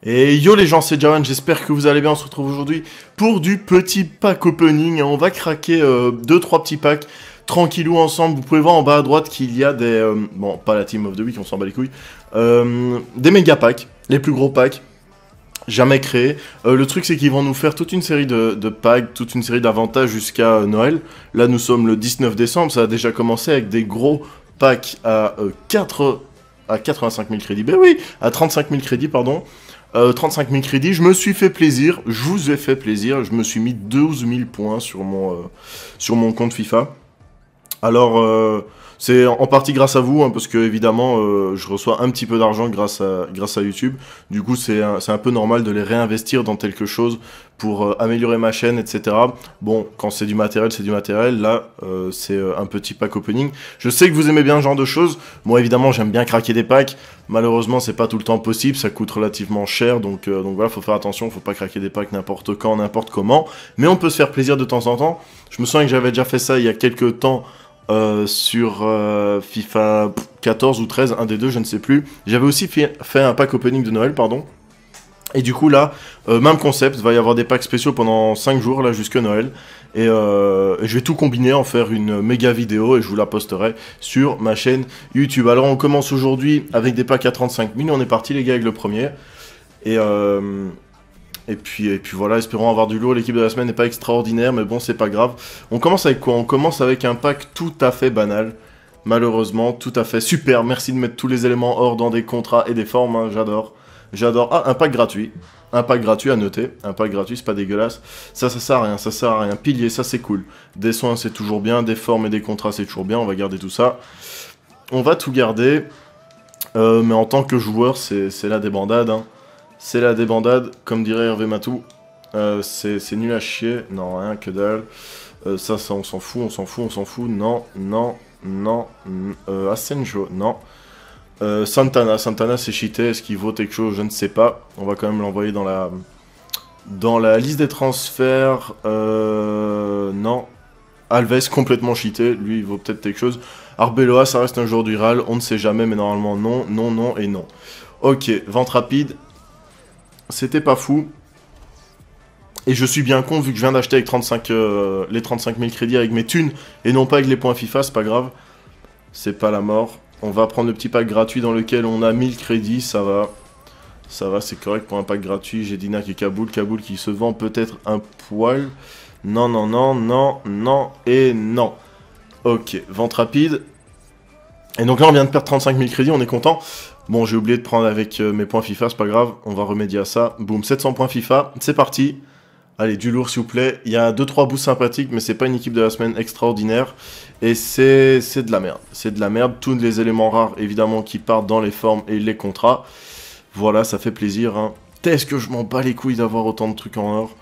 Et yo les gens, c'est Jawan, j'espère que vous allez bien, on se retrouve aujourd'hui pour du petit pack opening. On va craquer 2-3 petits packs, tranquillou ensemble. Vous pouvez voir en bas à droite qu'il y a des... bon, pas la Team of the Week, on s'en bat les couilles. Des méga packs, les plus gros packs jamais créés. Le truc c'est qu'ils vont nous faire toute une série de packs, toute une série d'avantages jusqu'à Noël. Là nous sommes le 19 décembre, ça a déjà commencé avec des gros packs à 85 000 crédits. Ben oui, à 35 000 crédits, pardon. 35 000 crédits, je me suis fait plaisir, je vous ai fait plaisir, je me suis mis 12 000 points sur mon compte FIFA. Alors, c'est en partie grâce à vous, hein, parce que évidemment, je reçois un petit peu d'argent grâce à YouTube. Du coup, c'est un peu normal de les réinvestir dans quelque chose pour améliorer ma chaîne, etc. Bon, quand c'est du matériel, c'est du matériel. Là, c'est un petit pack opening. Je sais que vous aimez bien ce genre de choses. Moi, évidemment, j'aime bien craquer des packs. Malheureusement, c'est pas tout le temps possible. Ça coûte relativement cher. Donc voilà, faut faire attention. Faut pas craquer des packs n'importe quand, n'importe comment. Mais on peut se faire plaisir de temps en temps. Je me souviens que j'avais déjà fait ça il y a quelques temps. Sur FIFA 14 ou 13, un des deux, je ne sais plus. J'avais aussi fait un pack opening de Noël, pardon. Et du coup là, même concept, il va y avoir des packs spéciaux pendant 5 jours, là, jusque Noël. Et je vais tout combiner, en faire une méga vidéo, et je vous la posterai sur ma chaîne YouTube. Alors on commence aujourd'hui avec des packs à 35 000, on est parti les gars avec le premier. Et puis voilà, espérons avoir du lourd. L'équipe de la semaine n'est pas extraordinaire, mais bon, c'est pas grave. On commence avec quoi? On commence avec un pack tout à fait banal. Malheureusement, tout à fait super. Merci de mettre tous les éléments or dans des contrats et des formes, hein, j'adore. J'adore. Ah, un pack gratuit. Un pack gratuit à noter. Un pack gratuit, c'est pas dégueulasse. Ça sert à rien, ça sert à rien. Pilier, ça c'est cool. Des soins, c'est toujours bien. Des formes et des contrats, c'est toujours bien. On va garder tout ça. On va tout garder. Mais en tant que joueur, c'est la débandade, hein. C'est la débandade, comme dirait Hervé Matou. C'est nul à chier. Non, rien, que dalle. Ça, on s'en fout, on s'en fout, on s'en fout. Non, non, non. Asenjo, non. Santana c'est cheaté. Est-ce qu'il vaut quelque chose? Je ne sais pas. On va quand même l'envoyer dans la liste des transferts. Non. Alves, complètement cheaté. Lui, il vaut peut-être quelque chose. Arbeloa, ça reste un joueur du Real. On ne sait jamais, mais normalement, non, non, non et non. Ok, vente rapide. C'était pas fou. Et je suis bien con, vu que je viens d'acheter avec les 35 000 crédits avec mes thunes, et non pas avec les points FIFA, c'est pas grave. C'est pas la mort. On va prendre le petit pack gratuit dans lequel on a 1000 crédits, ça va. Ça va, c'est correct pour un pack gratuit. J'ai Dinak et Kaboul. Kaboul qui se vend peut-être un poil. Non, non, non, non, non et non. Ok, vente rapide. Et donc là, on vient de perdre 35 000 crédits, on est content. Bon, j'ai oublié de prendre avec mes points FIFA, c'est pas grave, on va remédier à ça. Boum, 700 points FIFA, c'est parti. Allez, du lourd s'il vous plaît. Il y a 2-3 boosts sympathiques, mais c'est pas une équipe de la semaine extraordinaire. Et c'est de la merde. C'est de la merde. Tous les éléments rares, évidemment, qui partent dans les formes et les contrats. Voilà, ça fait plaisir, hein. Est-ce que je m'en bats les couilles d'avoir autant de trucs en or?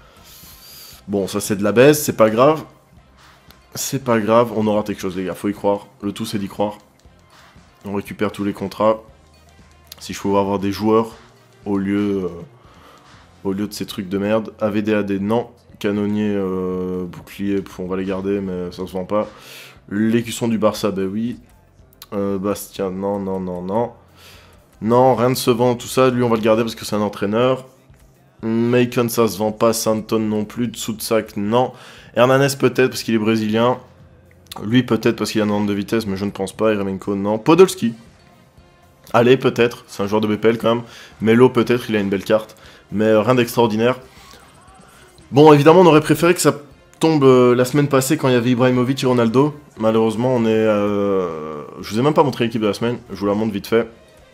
Bon, ça c'est de la baisse, c'est pas grave. C'est pas grave, on aura quelque chose les gars, faut y croire. Le tout c'est d'y croire. On récupère tous les contrats. Si je pouvais avoir des joueurs au lieu de ces trucs de merde. AVDAD, non. Canonnier, bouclier, on va les garder, mais ça se vend pas. L'écusson du Barça, ben oui. Bastien, non, non, non, non. Non, rien ne se vend, tout ça. Lui, on va le garder parce que c'est un entraîneur. Macon, ça se vend pas. Santon non plus. Tsutsak, non. Hernanes, peut-être parce qu'il est brésilien. Lui, peut-être parce qu'il a un nombre de vitesse, mais je ne pense pas. Eremenko, non. Podolski. Allez, peut-être, c'est un joueur de BPL quand même. Melo, peut-être, il a une belle carte. Mais rien d'extraordinaire. Bon, évidemment, on aurait préféré que ça tombe la semaine passée quand il y avait Ibrahimovic et Ronaldo. Malheureusement, on est... Je vous ai même pas montré l'équipe de la semaine. Je vous la montre vite fait.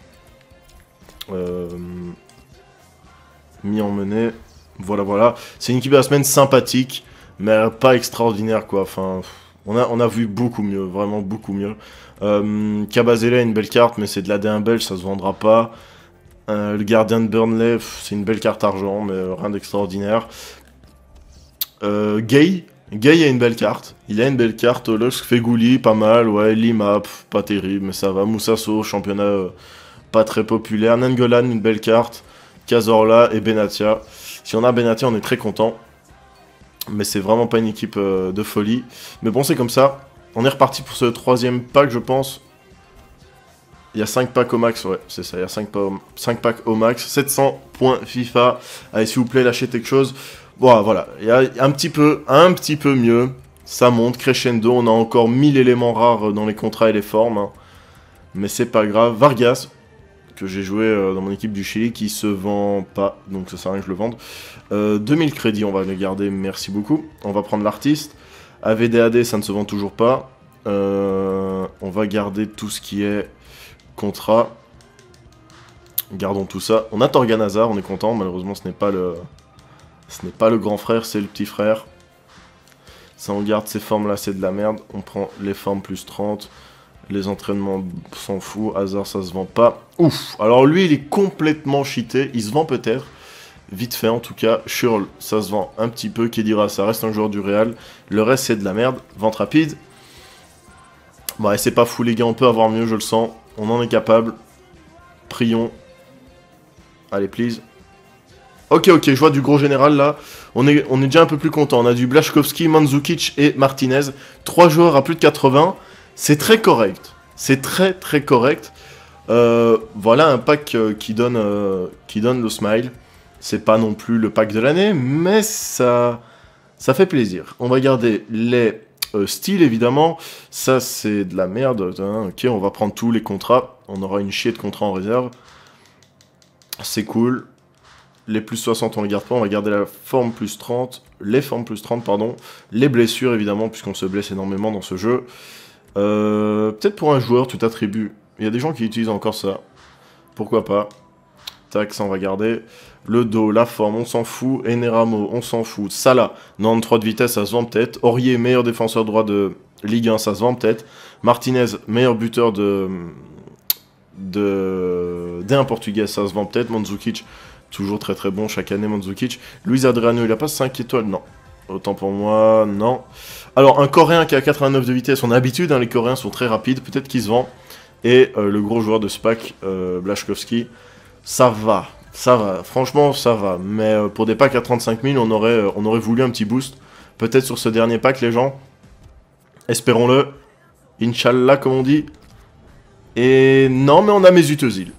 Mis en menée. Voilà, voilà. C'est une équipe de la semaine sympathique, mais pas extraordinaire, quoi. Enfin... On a vu beaucoup mieux, vraiment beaucoup mieux. Kabazele a une belle carte, mais c'est de l'AD1 belge, ça se vendra pas. Le gardien de Burnley, c'est une belle carte argent, mais rien d'extraordinaire. Gay a une belle carte. Il a une belle carte. Lusk Fegouli, pas mal. Ouais, Lima, pas terrible, mais ça va. Moussasso, championnat pas très populaire. Nangolan, une belle carte. Cazorla et Benatia. Si on a Benatia, on est très content. Mais c'est vraiment pas une équipe de folie. Mais bon, c'est comme ça. On est reparti pour ce troisième pack, je pense. Il y a 5 packs au max, ouais, c'est ça, il y a 5 packs au max, 700 points FIFA. Allez, s'il vous plaît, lâchez quelque chose. Bon, voilà, il y a un petit peu mieux. Ça monte, crescendo, on a encore 1000 éléments rares dans les contrats et les formes. Hein. Mais c'est pas grave. Vargas, que j'ai joué dans mon équipe du Chili, qui se vend pas, donc ça sert à rien que je le vende. 2000 crédits, on va les garder, merci beaucoup. On va prendre l'artiste. AVDAD, ça ne se vend toujours pas. On va garder tout ce qui est contrat. Gardons tout ça. On a Torgan Hazard, on est content. Malheureusement, ce n'est pas le grand frère, c'est le petit frère. Ça, on garde ces formes-là, c'est de la merde. On prend les formes plus 30. Les entraînements, on s'en fout. Hazard, ça se vend pas. Ouf. Alors lui, il est complètement cheaté. Il se vend peut-être. Vite fait, en tout cas. Schürrle, ça se vend un petit peu. Khedira, ça reste un joueur du Real. Le reste, c'est de la merde. Vente rapide. Bon, et c'est pas fou, les gars. On peut avoir mieux, je le sens. On en est capable. Prions. Allez, please. Ok, je vois du gros général, là. On est déjà un peu plus content. On a du Błaszkowski, Mandzukic et Martinez. 3 joueurs à plus de 80. C'est très correct. C'est très correct. Voilà un pack qui donne le smile. C'est pas non plus le pack de l'année, mais ça fait plaisir. On va garder les styles, évidemment. Ça, c'est de la merde. Hein. Ok, on va prendre tous les contrats. On aura une chier de contrats en réserve. C'est cool. Les plus 60, on les garde pas. On va garder la forme plus 30. Les formes plus 30, pardon. Les blessures, évidemment, puisqu'on se blesse énormément dans ce jeu. Peut-être pour un joueur, tu t'attribues. Il y a des gens qui utilisent encore ça. Pourquoi pas. Tac, ça on va garder. Le dos, la forme, on s'en fout. Eneramo, on s'en fout. Salah, 93 de vitesse, ça se vend peut-être. Aurier, meilleur défenseur droit de Ligue 1, ça se vend peut-être. Martinez, meilleur buteur d'un portugais, ça se vend peut-être. Mandzukic, toujours très bon chaque année. Mandzukic. Luis Adriano, il a pas 5 étoiles, non. Autant pour moi, non. Alors, un Coréen qui a 89 de vitesse, on a l'habitude, hein, les Coréens sont très rapides, peut-être qu'il se vend. Et le gros joueur de ce pack, Błaszkowski, ça va, franchement, ça va. Mais pour des packs à 35 000, on aurait voulu un petit boost. Peut-être sur ce dernier pack, les gens. Espérons-le. Inch'Allah, comme on dit. Et non, mais on a Mesut Özil.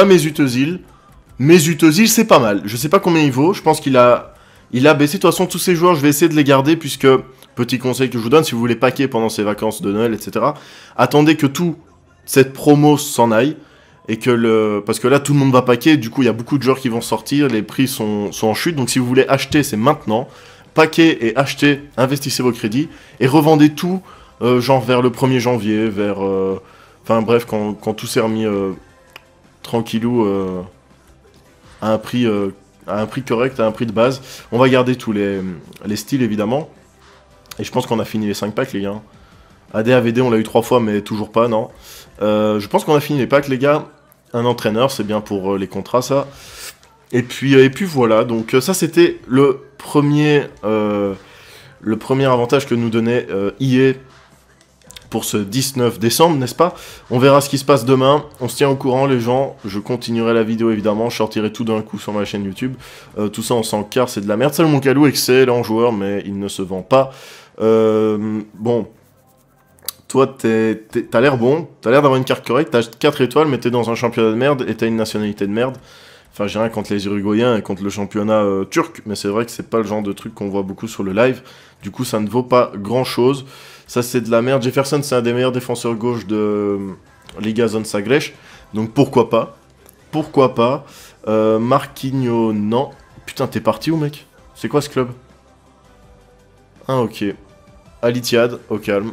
Mesut Özil, c'est pas mal. Je sais pas combien il vaut, je pense qu'il a baissé. De toute façon, tous ces joueurs, je vais essayer de les garder, puisque, petit conseil que je vous donne, si vous voulez packer pendant ces vacances de Noël, etc., attendez que toute cette promo s'en aille, et que parce que là, tout le monde va packer, du coup, il y a beaucoup de joueurs qui vont sortir, les prix sont en chute, donc si vous voulez acheter, c'est maintenant. Paquez et achetez, investissez vos crédits, et revendez tout, genre vers le 1er janvier, vers... Enfin bref, quand tout s'est remis tranquillou à un prix correct, à un prix de base. On va garder tous les styles, évidemment. Et je pense qu'on a fini les 5 packs, les gars. AD, AVD, on l'a eu 3 fois, mais toujours pas, non. Je pense qu'on a fini les packs, les gars. Un entraîneur, c'est bien pour les contrats, ça. Et puis voilà, donc ça, c'était le premier avantage que nous donnait EA pour ce 19 décembre, n'est-ce pas? On verra ce qui se passe demain, on se tient au courant les gens, je continuerai la vidéo évidemment, je sortirai tout d'un coup sur ma chaîne YouTube, tout ça on s'en carre, c'est de la merde. Salomon Kalou, excellent joueur, mais il ne se vend pas. Bon, toi t'as l'air bon, t'as l'air d'avoir une carte correcte, t'as 4 étoiles, mais t'es dans un championnat de merde et t'as une nationalité de merde. Enfin, j'ai rien contre les Uruguayens et contre le championnat turc, mais c'est vrai que c'est pas le genre de truc qu'on voit beaucoup sur le live. Du coup, ça ne vaut pas grand-chose. Ça, c'est de la merde. Jefferson, c'est un des meilleurs défenseurs gauche de Liga Zone Sagres. Donc, pourquoi pas? Pourquoi pas? Marquinhos, non. Putain, t'es parti où, mec? C'est quoi ce club? Ah, ok. Al-Ittihad, au calme.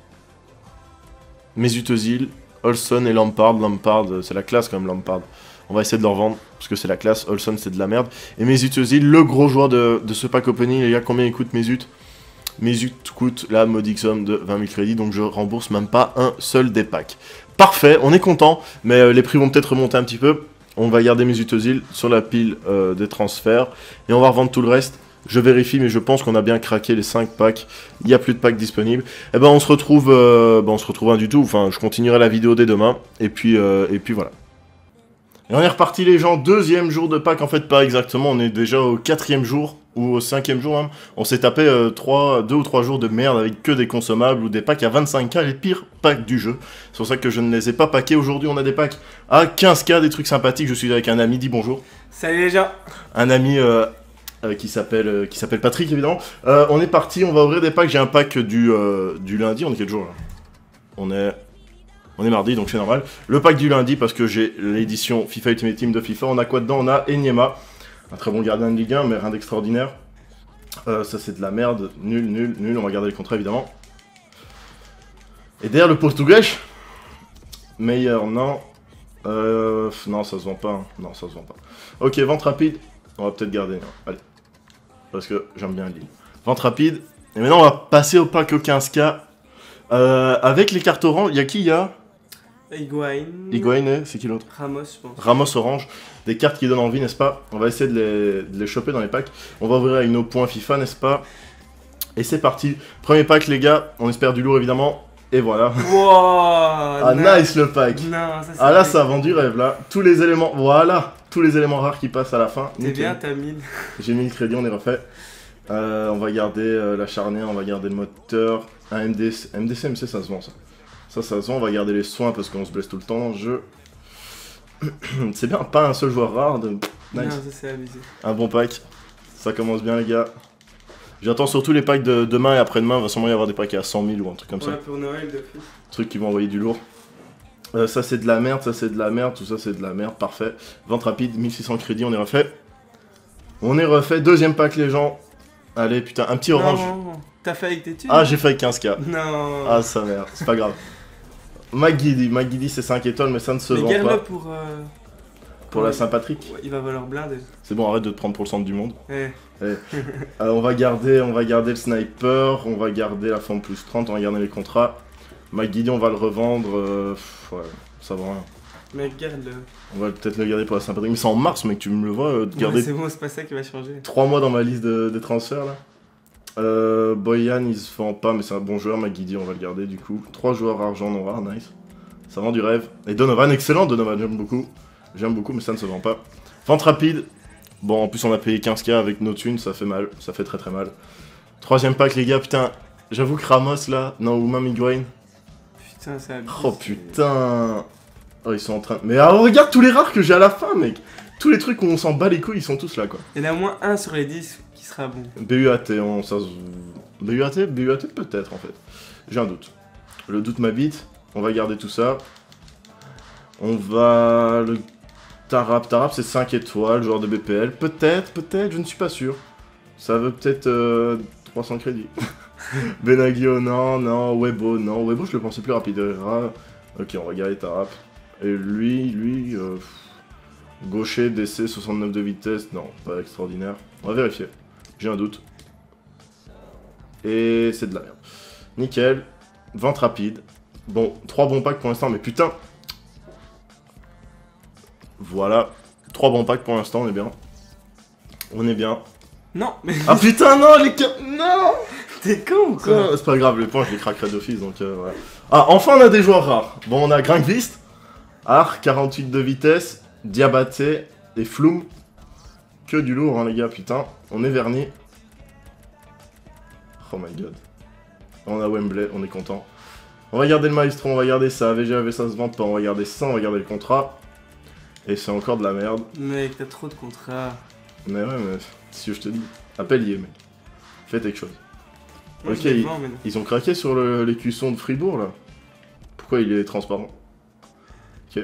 Mesut Özil, Olson et Lampard. Lampard, c'est la classe quand même, Lampard. On va essayer de le revendre, parce que c'est la classe. Olson, c'est de la merde. Et Mesut Özil, le gros joueur de ce pack opening. Les gars, combien il coûte Mesut? Mesut coûte la modique somme de 20 000 crédits, donc je rembourse même pas un seul des packs. Parfait, on est content, mais les prix vont peut-être remonter un petit peu. On va garder Mesut Özil sur la pile des transferts, et on va revendre tout le reste. Je vérifie, mais je pense qu'on a bien craqué les 5 packs. Il n'y a plus de packs disponibles. Et ben on se retrouve rien du tout. Enfin, je continuerai la vidéo dès demain, et puis voilà. Et on est reparti les gens, 2e jour de pack, en fait pas exactement, on est déjà au 4e jour. ou au 5e jour même, on s'est tapé 2 ou 3 jours de merde avec que des consommables ou des packs à 25K, les pires packs du jeu. C'est pour ça que je ne les ai pas packés. Aujourd'hui, on a des packs à 15K, des trucs sympathiques. Je suis avec un ami, dis bonjour. Salut les gens. Un ami qui s'appelle Patrick, évidemment. On est parti, on va ouvrir des packs. J'ai un pack du lundi, on est quel jour là? On est mardi, donc c'est normal. Le pack du lundi, parce que j'ai l'édition FIFA Ultimate Team de FIFA. On a quoi dedans? On a Enyema, un très bon gardien de Ligue 1, mais rien d'extraordinaire. Ça, c'est de la merde. Nul, nul, nul. On va garder le contrat, évidemment. Et derrière, le Portugais. Meilleur, non. Non, ça se vend pas. Hein. Non, ça se vend pas. Ok, vente rapide. On va peut-être garder. Hein. Allez. Parce que j'aime bien Lille. Vente rapide. Et maintenant, on va passer au pack au 15K. Avec les cartes oranges, il y a qui? Il y a Higuaín, c'est qui l'autre? Ramos, je pense. Ramos orange. Des cartes qui donnent envie, n'est-ce pas? On va essayer de les choper dans les packs. On va ouvrir avec nos points FIFA, n'est-ce pas? Et c'est parti. Premier pack, les gars. On espère du lourd, évidemment. Et voilà. Wow, ah, nice le pack. Non, ça, ah là, ça vend du rêve, là. Tous les éléments, voilà. Tous les éléments rares qui passent à la fin. T'es bien, t'as 1000. J'ai mis le crédit, on est refait. On va garder la charnière, on va garder le moteur. Un MDCMC, ça se vend, ça. Ça se vend. On va garder les soins parce qu'on se blesse tout le temps dans le jeu. C'est bien, pas un seul joueur rare. Nice. Non, ça c'est abusé. Un bon pack. Ça commence bien, les gars. J'attends surtout les packs de demain et après-demain. Il va sûrement y avoir des packs à 100 000 ou un truc comme ça. Ouais, pour Noël, de plus. Trucs qui vont envoyer du lourd. Ça c'est de la merde, ça c'est de la merde, tout ça c'est de la merde, parfait. Vente rapide, 1600 crédits, on est refait. On est refait, deuxième pack les gens. Allez, putain, un petit orange. Non, t'as fait avec tes thunes? Ah, j'ai fait avec 15K. Non. Ah, sa mère, c'est pas grave. McGiddy c'est 5 étoiles, mais ça ne se vend garde-le pas. Pour la Saint-Patrick. Ouais, il va valoir blinde. C'est bon, arrête de te prendre pour le centre du monde. Ouais. On va garder le sniper, on va garder la forme plus 30, on va garder les contrats. McGiddy, on va le revendre. Ouais, ça vaut rien. Mais garde-le. On va peut-être le garder pour la Saint-Patrick. Mais c'est en mars, mec, tu me le vois garder. Ouais, c'est bon, c'est pas ça qui va changer. 3 mois dans ma liste de transferts là. Boyan, il se vend pas, mais c'est un bon joueur. McGiddy, on va le garder du coup. 3 joueurs argent non rare, nice. Ça vend du rêve. Et Donovan, excellent Donovan, j'aime beaucoup. J'aime beaucoup, mais ça ne se vend pas. Vente rapide. Bon, en plus, on a payé 15K avec nos thunes, ça fait mal. Ça fait très très mal. Troisième pack, les gars, putain. J'avoue que Ramos là, non, ou même Higuaín. Putain, c'est abusé. Oh putain. Oh, ils sont en train. Mais alors, regarde tous les rares que j'ai à la fin, mec. Tous les trucs où on s'en bat les couilles, ils sont tous là, quoi. Il y en a au moins un sur les 10 qui sera bon. BUAT, BUAT peut-être en fait. J'ai un doute. Le doute m'habite. On va garder tout ça. On va... Le Tarap c'est 5 étoiles, joueur de BPL. Peut-être, je ne suis pas sûr. Ça veut peut-être 300 crédits. Benaglio, non. Webo, non. Webo, je le pensais plus rapide. Ok, on va garder Tarap. Et lui... Gaucher, DC, 69 de vitesse. Non, pas extraordinaire. On va vérifier. J'ai un doute. Et c'est de la merde. Nickel. Vente rapide. Bon, 3 bons packs pour l'instant, mais putain. Voilà. 3 bons packs pour l'instant, on est bien. On est bien. Non, mais... Ah putain, non, les cartes... Non. T'es con ou quoi? C'est pas grave, les points, je les craquerai d'office, donc voilà. Ah, enfin, on a des joueurs rares. Bon, on a Grinkvist. Art, 48 de vitesse. Diabaté et Floum. Que du lourd, hein, les gars, putain. On est verni. Oh my god. On a Wembley, on est content. On va garder le Maestro, on va garder ça. VGAV, ça se vend pas. On va garder ça, on va garder le contrat. Et c'est encore de la merde. Mec, t'as trop de contrats. Mais ouais, mais si je te dis. Appelle IE, mec. Fais quelque chose. Moi, ok, ils ont craqué sur les cuissons de Fribourg, là. Pourquoi il est transparent? Ok.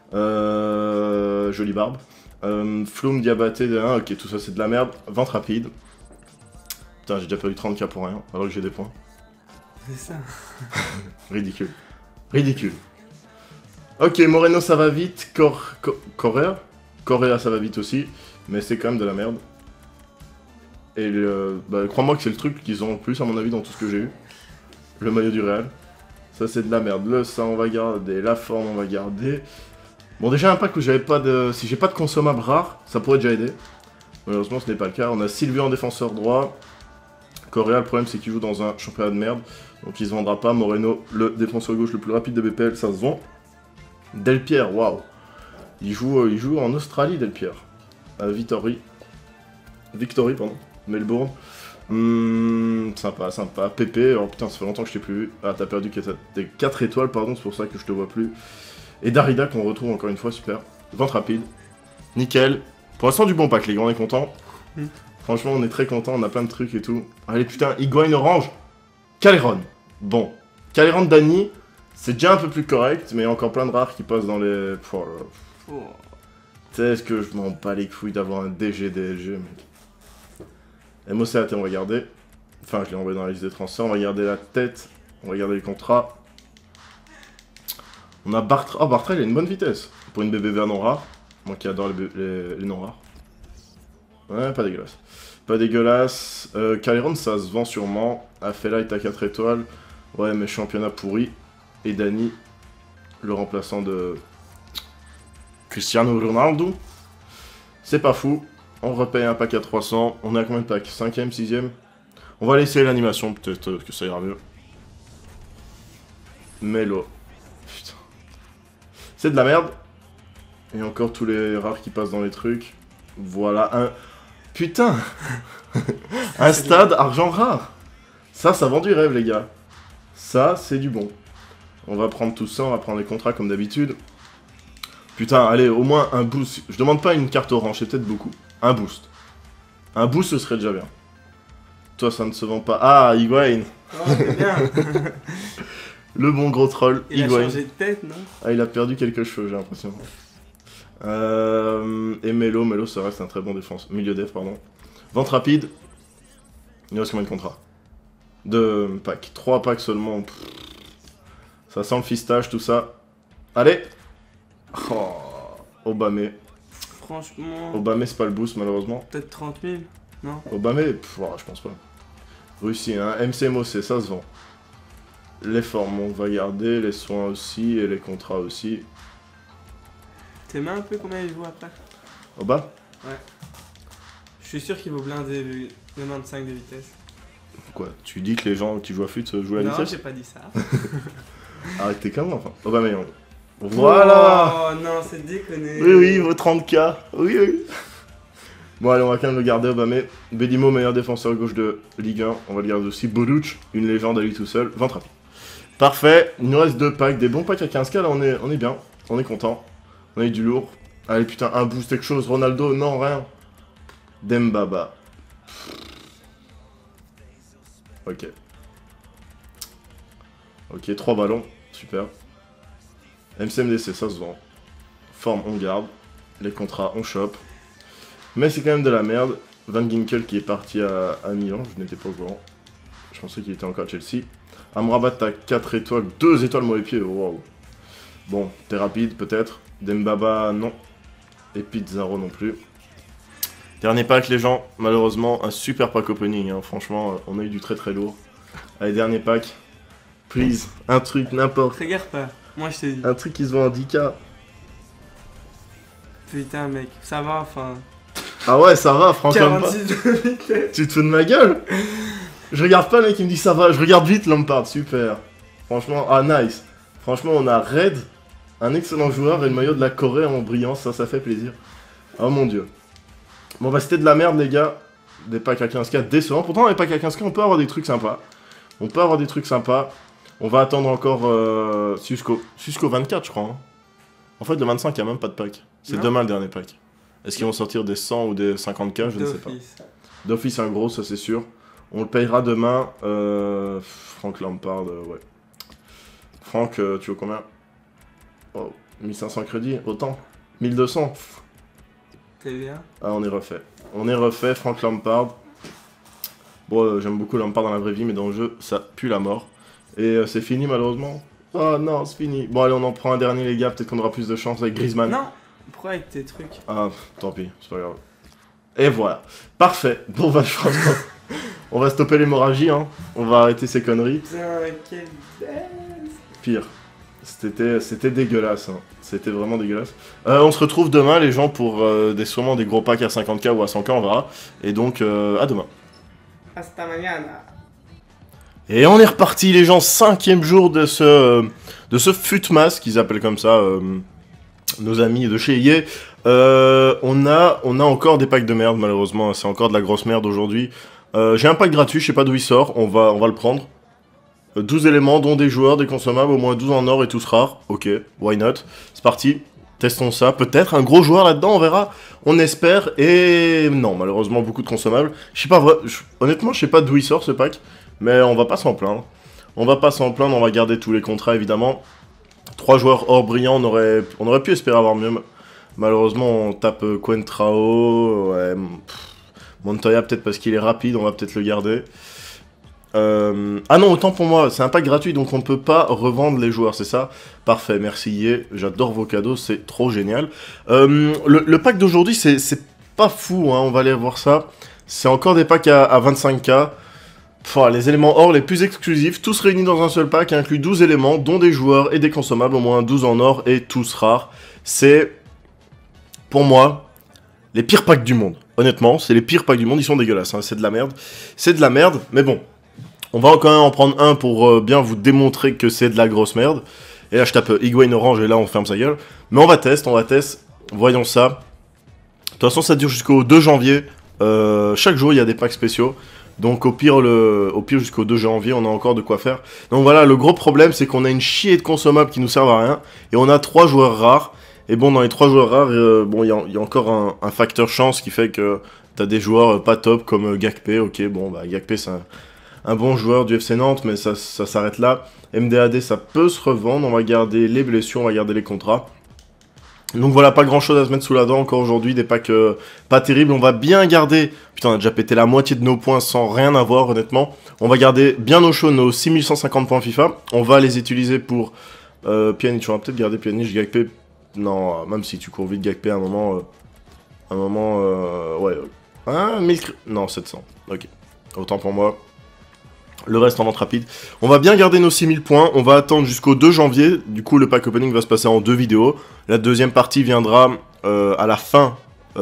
Jolie barbe. Floum, Diabaté, ok, tout ça c'est de la merde. Vente rapide. Putain, j'ai déjà perdu 30K pour rien, alors que j'ai des points. C'est ça. Ridicule. Ridicule. Ok, Moreno ça va vite. Correa ça va vite aussi. Mais c'est quand même de la merde. Et crois-moi que c'est le truc qu'ils ont en plus à mon avis dans tout ce que j'ai eu. Le maillot du Real. Ça c'est de la merde. Le ça on va garder. La forme on va garder. Bon, déjà un pack où j'avais pas de... Si j'ai pas de consommable rare, ça pourrait déjà aider. Malheureusement, ce n'est pas le cas. On a Silvio en défenseur droit. Correa, le problème, c'est qu'il joue dans un championnat de merde. Donc, il se vendra pas. Moreno, le défenseur gauche le plus rapide de BPL, ça se vend. Delpierre, waouh. Il joue en Australie, Delpierre. À Victory, pardon. Melbourne. Sympa, sympa. Pépé, oh putain, ça fait longtemps que je t'ai plus vu. Ah, t'as perdu tes 4 étoiles, pardon, c'est pour ça que je te vois plus. Et Darida qu'on retrouve encore une fois, super. Vente rapide. Nickel. Pour l'instant, du bon pack, les gars, on est contents. Franchement, on est très contents, on a plein de trucs et tout. Allez, putain, Higuain orange. Caléron. Bon. Caléron Dani, c'est déjà un peu plus correct, mais il y a encore plein de rares qui passent dans les... Oh là là. Oh. Tu sais, est-ce que je m'en bats les couilles d'avoir un DG DLG, mec. MOCAT, on va garder. Enfin, je l'ai envoyé dans la liste des transferts. On va garder la tête. On va garder les contrats. On a Bartra. Oh, Bartra, il a une bonne vitesse. Pour une BBV non rare. Moi qui adore les non rares. Ouais, pas dégueulasse. Pas dégueulasse. Caléron, ça se vend sûrement. Afela est à 4 étoiles. Ouais, mais championnat pourri. Et Dani, le remplaçant de Cristiano Ronaldo. C'est pas fou. On repaye un pack à 300. On est à combien de packs? 5ème, 6ème? On va laisser l'animation, peut-être que ça ira mieux. Melo. Putain. C'est de la merde. Et encore tous les rares qui passent dans les trucs. Voilà un... Putain. Un stade argent rare. Ça vend du rêve, les gars. Ça, c'est du bon. On va prendre tout ça, on va prendre les contrats comme d'habitude. Putain, allez, au moins un boost. Je demande pas une carte orange, c'est peut-être beaucoup. Un boost. Un boost, ce serait déjà bien. Toi, ça ne se vend pas. Ah, Higuain. Oh, c'est bien. Le bon gros troll, Il a Higuain. changé de tête, non? Ah, il a perdu quelques cheveux, j'ai l'impression. Et Melo, ça reste un très bon défense. Milieu def, pardon. Vente rapide. Il reste combien de contrats? 2 packs. 3 packs seulement. Pff. Ça sent le fistage, tout ça. Allez. Oh, Obamé. Franchement, Obamé, c'est pas le boost, malheureusement. peut-être 30 000, non? Obamé, pff, ouais, je pense pas. Russie, hein. MCMOC, ça se vend. Les formes, on va garder. Les soins aussi. Et les contrats aussi. T'es un peu combien il vaut après? Oba? Je suis sûr qu'il vaut blindé 95 de vitesse. Quoi? Tu dis que les gens qui jouent à FUT jouent à la Non, vitesse? j'ai pas dit ça. Arrête tes conneries, enfin. Aubameyang. Voilà. Oh non, c'est déconné. Oui, il vaut 30K. Oui. Bon, allez, on va quand même le garder, Aubameyang. Bedimo, meilleur défenseur gauche de Ligue 1. On va le garder aussi. Boduc, une légende à lui tout seul. 20 rapide. Parfait. Il nous reste 2 packs. Des bons packs à 15K. Là, on est bien. On est content. On a eu du lourd. Allez, putain, un boost, quelque chose. Ronaldo, non, rien. Dembaba. Ok. Ok, 3 ballons. Super. MCMDC, ça se vend. Forme, on garde. Les contrats, on chope. Mais c'est quand même de la merde. Van Ginkel qui est parti à Milan, je n'étais pas au courant. Je pensais qu'il était encore à Chelsea. Amrabat, t'as 4 étoiles, 2 étoiles mauvais pied, waouh. Bon, t'es rapide peut-être. Dembaba, non. Et Pizarro non plus. Dernier pack, les gens. Malheureusement, un super pack opening. Hein. Franchement, on a eu du très très lourd. Allez, dernier pack. Please, un truc, n'importe. Regarde pas, moi je t'ai dit. Un truc qui se vend à 10K. Putain, mec, ça va, enfin. Ah ouais, ça va, franchement. 46 de vitesse. Tu te fous de ma gueule? Je regarde pas le mec qui me dit ça va. Je regarde vite Lampard, super. Franchement, ah nice. Franchement, on a Red, un excellent joueur et le maillot de la Corée en brillant, ça fait plaisir. Oh mon dieu. Bon bah c'était de la merde les gars. Des packs à 15K décevants. Pourtant les packs à 15K on peut avoir des trucs sympas. On va attendre encore jusqu'au 24 je crois. Hein. En fait le 25 il n'y a même pas de pack. C'est Non. demain le dernier pack. Est-ce qu'ils vont sortir des 100 ou des 50K? Je ne sais pas. D'office un gros, ça c'est sûr. On le payera demain. Franck Lampard, ouais. Franck, tu veux combien? Oh, 1500 crédits, autant. 1200. T'es bien? Ah, on est refait. On est refait, Franck Lampard. Bon, j'aime beaucoup Lampard dans la vraie vie, mais dans le jeu, ça pue la mort. Et c'est fini, malheureusement. Oh non, c'est fini. Bon, allez, on en prend un dernier, les gars. Peut-être qu'on aura plus de chance avec Griezmann. Non, pourquoi avec tes trucs? Ah, tant pis, c'est pas grave. Et voilà. Parfait. Bon, bah, je pense qu'on va stopper l'hémorragie, hein. On va arrêter ces conneries. Putain, quelle belle. Pire. C'était dégueulasse, hein. C'était vraiment dégueulasse. On se retrouve demain, les gens, pour sûrement des gros packs à 50K ou à 100K, on verra. Et donc, à demain. Hasta mañana. Et on est reparti, les gens, 5e jour de ce FUTMAS, qu'ils appellent comme ça, nos amis de chez EA. On a encore des packs de merde, malheureusement. C'est encore de la grosse merde aujourd'hui. J'ai un pack gratuit, je sais pas d'où il sort. On va le prendre. 12 éléments, dont des joueurs, des consommables, au moins 12 en or et tous rares. Ok, why not? C'est parti. Testons ça. Peut-être un gros joueur là-dedans, on verra. On espère. Et non, malheureusement, beaucoup de consommables. Je sais pas, honnêtement, je sais pas d'où il sort ce pack. Mais on va pas s'en plaindre. On va pas s'en plaindre, on va garder tous les contrats, évidemment. 3 joueurs or brillants, on aurait pu espérer avoir mieux. Malheureusement, on tape Coentrao. Ouais, Montoya, peut-être parce qu'il est rapide, on va peut-être le garder. Ah non, autant pour moi, c'est un pack gratuit, donc on ne peut pas revendre les joueurs, c'est ça? Parfait, merci Yé, j'adore vos cadeaux, c'est trop génial. Le pack d'aujourd'hui, c'est pas fou, hein, on va aller voir ça. C'est encore des packs à 25K. Enfin, les éléments or les plus exclusifs, tous réunis dans un seul pack, inclut 12 éléments, dont des joueurs et des consommables, au moins 12 en or et tous rares. C'est, pour moi, les pires packs du monde. Honnêtement, c'est les pires packs du monde, ils sont dégueulasses, hein, c'est de la merde. C'est de la merde, mais bon. On va quand même en prendre un pour bien vous démontrer que c'est de la grosse merde. Et là, je tape Higuaín orange et là, on ferme sa gueule. Mais on va tester. Voyons ça. De toute façon, ça dure jusqu'au 2 janvier. Chaque jour, il y a des packs spéciaux. Donc au pire jusqu'au 2 janvier, on a encore de quoi faire. Donc voilà, le gros problème, c'est qu'on a une chier de consommables qui nous servent à rien. Et on a 3 joueurs rares. Et bon, dans les 3 joueurs rares, bon, il y a encore un facteur chance qui fait que t'as des joueurs pas top comme Gakpé. Ok, bon, bah Gakpé, c'est un bon joueur du FC Nantes, mais ça s'arrête là. MDAD, ça peut se revendre. On va garder les blessures, on va garder les contrats. Donc voilà, pas grand chose à se mettre sous la dent encore aujourd'hui, des packs pas terribles. On va bien garder, putain on a déjà pété la moitié de nos points sans rien avoir honnêtement. On va garder bien au chaud nos 6150 points FIFA. On va les utiliser pour Pjanic, on va peut-être garder Pjanic, Gakpé. Non, même si tu cours vite Gakpé à un moment, ouais. Hein, 1000... Non, 700, ok. Autant pour moi. Le reste en vente rapide. On va bien garder nos 6000 points. On va attendre jusqu'au 2 janvier. Du coup, le pack opening va se passer en 2 vidéos. La deuxième partie viendra à la fin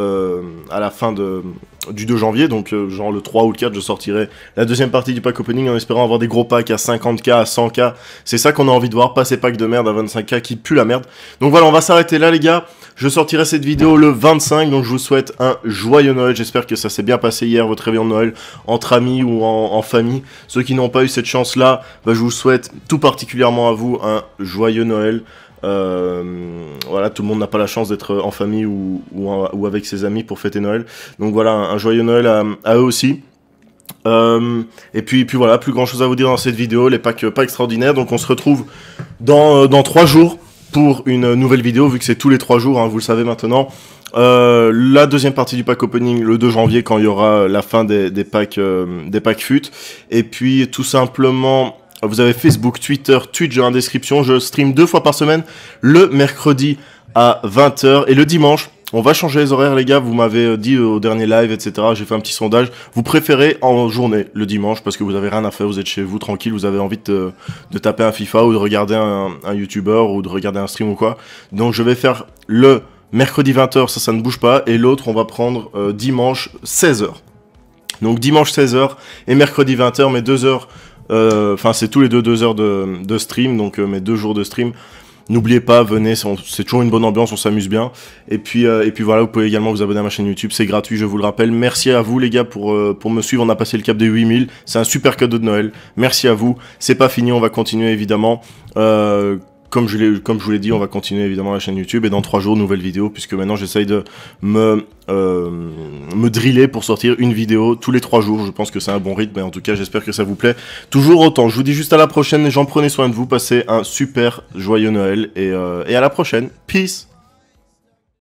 du 2 janvier. Donc, genre le 3 ou le 4, je sortirai la deuxième partie du pack opening en espérant avoir des gros packs à 50K, à 100K. C'est ça qu'on a envie de voir. Pas ces packs de merde à 25K qui puent la merde. Donc voilà, on va s'arrêter là, les gars. Je sortirai cette vidéo le 25, donc je vous souhaite un joyeux Noël. J'espère que ça s'est bien passé hier, votre réveillon de Noël, entre amis ou en famille. Ceux qui n'ont pas eu cette chance-là, bah, je vous souhaite tout particulièrement à vous un joyeux Noël. Voilà, tout le monde n'a pas la chance d'être en famille ou avec ses amis pour fêter Noël. Donc voilà, un joyeux Noël à eux aussi. Et puis voilà, plus grand chose à vous dire dans cette vidéo, les packs pas extraordinaires. Donc on se retrouve dans 3 jours pour une nouvelle vidéo, vu que c'est tous les 3 jours, hein, vous le savez maintenant. La deuxième partie du pack opening le 2 janvier quand il y aura la fin des packs FUT. Et puis tout simplement, vous avez Facebook, Twitter, Twitch dans la description. Je stream 2 fois par semaine, le mercredi à 20 h et le dimanche. On va changer les horaires, les gars. Vous m'avez dit au dernier live, etc. J'ai fait un petit sondage. Vous préférez en journée, le dimanche, parce que vous avez rien à faire, vous êtes chez vous, tranquille, vous avez envie de taper un FIFA ou de regarder un YouTuber ou de regarder un stream ou quoi. Donc je vais faire le mercredi 20 h, ça ne bouge pas. Et l'autre, on va prendre dimanche 16 h. Donc dimanche 16 h et mercredi 20 h, mes 2 heures. Enfin, c'est tous les 2 heures de stream, donc mes 2 jours de stream. N'oubliez pas, venez, c'est toujours une bonne ambiance, on s'amuse bien. Et puis voilà, vous pouvez également vous abonner à ma chaîne YouTube, c'est gratuit, je vous le rappelle. Merci à vous les gars pour me suivre, on a passé le cap des 8000, c'est un super cadeau de Noël. Merci à vous, c'est pas fini, on va continuer évidemment. Comme je vous l'ai dit, on va continuer évidemment la chaîne YouTube et dans 3 jours, nouvelle vidéo, puisque maintenant j'essaye de me driller pour sortir une vidéo tous les 3 jours. Je pense que c'est un bon rythme, mais en tout cas, j'espère que ça vous plaît toujours autant. Je vous dis juste à la prochaine, les gens, prenez soin de vous, passez un super joyeux Noël et à la prochaine. Peace!